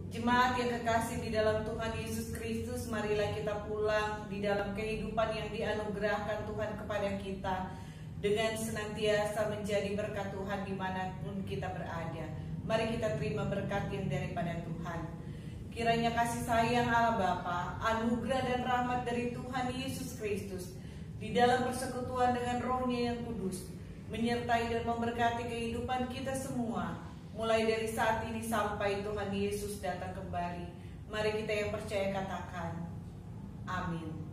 Jemaat yang kekasih di dalam Tuhan Yesus Kristus, marilah kita pulang di dalam kehidupan yang dianugerahkan Tuhan kepada kita dengan senantiasa menjadi berkat Tuhan dimanapun kita berada. Mari kita terima berkat yang daripada Tuhan. Kiranya kasih sayang Allah Bapa, anugerah dan rahmat dari Tuhan Yesus Kristus di dalam persekutuan dengan Roh-Nya yang kudus menyertai dan memberkati kehidupan kita semua, mulai dari saat ini sampai Tuhan Yesus datang kembali. Mari kita yang percaya katakan, amin.